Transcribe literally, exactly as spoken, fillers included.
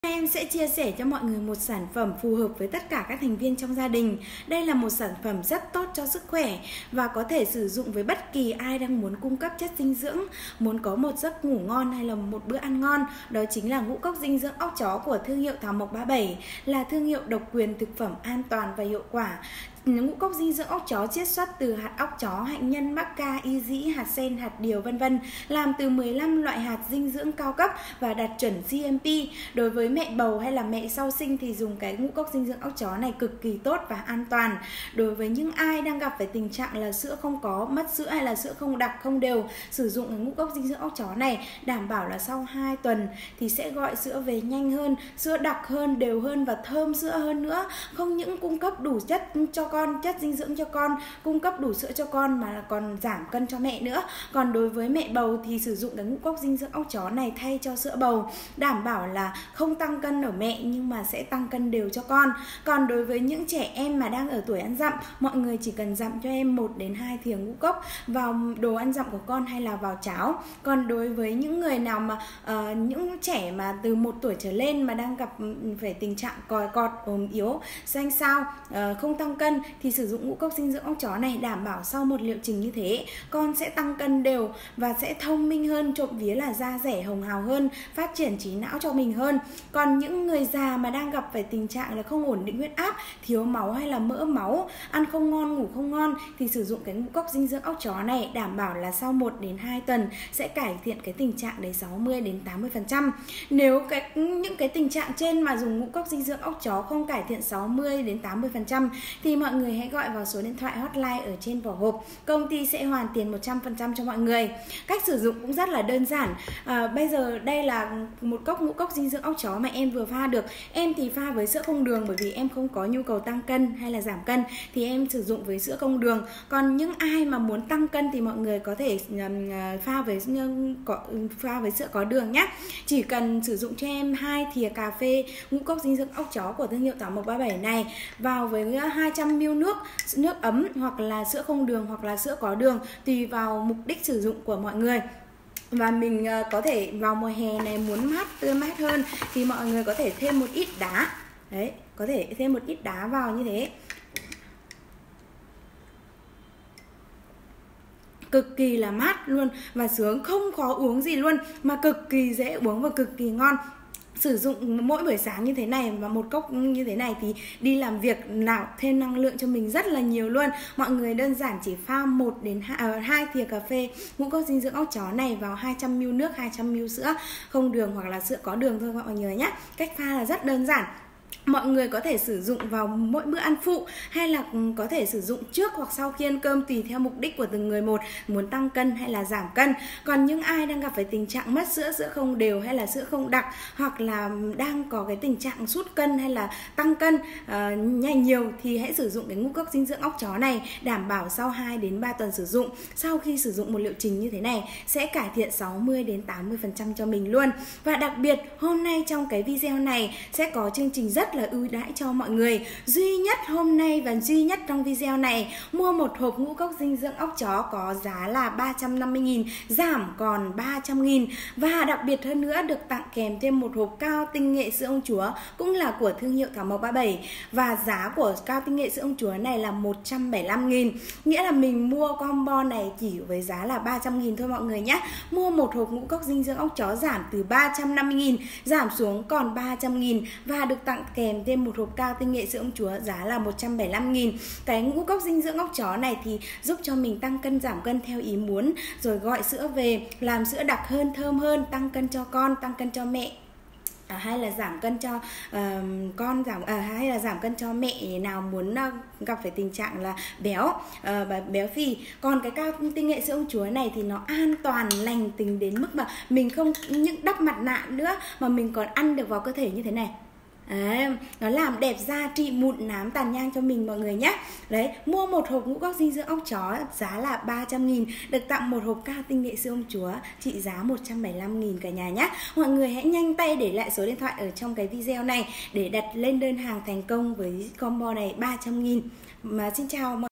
Em sẽ chia sẻ cho mọi người một sản phẩm phù hợp với tất cả các thành viên trong gia đình. Đây là một sản phẩm rất tốt cho sức khỏe và có thể sử dụng với bất kỳ ai đang muốn cung cấp chất dinh dưỡng, muốn có một giấc ngủ ngon hay là một bữa ăn ngon. Đó chính là ngũ cốc dinh dưỡng óc chó của thương hiệu Thảo Mộc ba mươi bảy, là thương hiệu độc quyền thực phẩm an toàn và hiệu quả. Ngũ cốc dinh dưỡng óc chó chiết xuất từ hạt óc chó, hạnh nhân, mắc ca, y dĩ, hạt sen, hạt điều vân vân, làm từ mười lăm loại hạt dinh dưỡng cao cấp và đạt chuẩn giê em pê. Đối với mẹ bầu hay là mẹ sau sinh thì dùng cái ngũ cốc dinh dưỡng óc chó này cực kỳ tốt và an toàn. Đối với những ai đang gặp phải tình trạng là sữa không có, mất sữa hay là sữa không đặc, không đều, sử dụng cái ngũ cốc dinh dưỡng óc chó này đảm bảo là sau hai tuần thì sẽ gọi sữa về nhanh hơn, sữa đặc hơn, đều hơn và thơm sữa hơn nữa. Không những cung cấp đủ chất cho con, chất dinh dưỡng cho con, cung cấp đủ sữa cho con mà còn giảm cân cho mẹ nữa. Còn đối với mẹ bầu thì sử dụng cái ngũ cốc dinh dưỡng óc chó này thay cho sữa bầu, đảm bảo là không tăng cân ở mẹ nhưng mà sẽ tăng cân đều cho con. Còn đối với những trẻ em mà đang ở tuổi ăn dặm, mọi người chỉ cần dặm cho em một đến hai thìa ngũ cốc vào đồ ăn dặm của con hay là vào cháo. Còn đối với những người nào mà uh, những trẻ mà từ một tuổi trở lên mà đang gặp phải tình trạng còi cọt, ốm yếu, xanh xao, uh, không tăng cân thì sử dụng ngũ cốc dinh dưỡng óc chó này đảm bảo sau một liệu trình như thế con sẽ tăng cân đều và sẽ thông minh hơn, trộm vía là da dẻ hồng hào hơn, phát triển trí não cho mình hơn. Còn những người già mà đang gặp phải tình trạng là không ổn định huyết áp, thiếu máu hay là mỡ máu, ăn không ngon, ngủ không ngon thì sử dụng cái ngũ cốc dinh dưỡng óc chó này đảm bảo là sau một đến hai tuần sẽ cải thiện cái tình trạng đấy sáu mươi đến tám mươi phần trăm. Nếu cái những cái tình trạng trên mà dùng ngũ cốc dinh dưỡng óc chó không cải thiện sáu mươi đến tám mươi phần trăm thì mọi người hãy gọi vào số điện thoại hotline ở trên vỏ hộp. Công ty sẽ hoàn tiền một trăm phần trăm cho mọi người. Cách sử dụng cũng rất là đơn giản. À, bây giờ đây là một cốc ngũ cốc dinh dưỡng óc chó mà em vừa pha được. Em thì pha với sữa không đường bởi vì em không có nhu cầu tăng cân hay là giảm cân thì em sử dụng với sữa không đường. Còn những ai mà muốn tăng cân thì mọi người có thể pha với pha với sữa có đường nhé. Chỉ cần sử dụng cho em hai thìa cà phê ngũ cốc dinh dưỡng óc chó của thương hiệu Thảo Mộc ba mươi bảy này vào với hai trăm mi li lít nước, nước ấm hoặc là sữa không đường hoặc là sữa có đường tùy vào mục đích sử dụng của mọi người. Và mình có thể vào mùa hè này muốn mát, tươi mát hơn thì mọi người có thể thêm một ít đá. Đấy, có thể thêm một ít đá vào như thế. Cực kỳ là mát luôn và sướng, không khó uống gì luôn mà cực kỳ dễ uống và cực kỳ ngon. Sử dụng mỗi buổi sáng như thế này và một cốc như thế này thì đi làm việc nào thêm năng lượng cho mình rất là nhiều luôn. Mọi người đơn giản chỉ pha một đến hai thìa cà phê ngũ cốc dinh dưỡng óc chó này vào hai trăm mi li lít nước, hai trăm mi li lít sữa không đường hoặc là sữa có đường thôi mọi người nhé. Cách pha là rất đơn giản. Mọi người có thể sử dụng vào mỗi bữa ăn phụ hay là có thể sử dụng trước hoặc sau khi ăn cơm tùy theo mục đích của từng người một, muốn tăng cân hay là giảm cân. Còn những ai đang gặp phải tình trạng mất sữa, sữa không đều hay là sữa không đặc hoặc là đang có cái tình trạng sút cân hay là tăng cân uh, nhanh nhiều thì hãy sử dụng cái ngũ cốc dinh dưỡng óc chó này, đảm bảo sau hai đến ba tuần sử dụng, sau khi sử dụng một liệu trình như thế này sẽ cải thiện sáu mươi đến tám mươi phần trăm cho mình luôn. Và đặc biệt hôm nay trong cái video này sẽ có chương trình rất là ưu đãi cho mọi người. Duy nhất hôm nay và duy nhất trong video này, mua một hộp ngũ cốc dinh dưỡng óc chó có giá là ba trăm năm mươi nghìn, giảm còn ba trăm nghìn. Và đặc biệt hơn nữa được tặng kèm thêm một hộp cao tinh nghệ sữa ông chúa cũng là của thương hiệu Thảo Mộc ba mươi bảy. Và giá của cao tinh nghệ sữa ông chúa này là một trăm bảy mươi lăm nghìn. Nghĩa là mình mua combo này chỉ với giá là ba trăm nghìn thôi mọi người nhé. Mua một hộp ngũ cốc dinh dưỡng óc chó giảm từ ba trăm năm mươi nghìn giảm xuống còn ba trăm nghìn và được tặng kèm thêm một hộp cao tinh nghệ sữa ông chúa giá là một trăm bảy mươi lăm nghìn. Cái ngũ cốc dinh dưỡng óc chó này thì giúp cho mình tăng cân giảm cân theo ý muốn, rồi gọi sữa về, làm sữa đặc hơn, thơm hơn, tăng cân cho con, tăng cân cho mẹ. À, hay là giảm cân cho uh, con giảm à, hay là giảm cân cho mẹ nào muốn uh, gặp phải tình trạng là béo uh, béo phì. Còn cái cao tinh nghệ sữa ông chúa này thì nó an toàn, lành tính đến mức mà mình không những đắp mặt nạ nữa mà mình còn ăn được vào cơ thể như thế này. À, nó làm đẹp da, trị mụn nám tàn nhang cho mình mọi người nhé. Đấy, mua một hộp ngũ cốc dinh dưỡng óc chó giá là ba trăm nghìn, được tặng một hộp cao tinh nghệ sữa ông chúa trị giá một trăm bảy mươi lăm nghìn cả nhà nhé. Mọi người hãy nhanh tay để lại số điện thoại ở trong cái video này để đặt lên đơn hàng thành công với combo này ba trăm nghìn. Mà xin chào mọi người.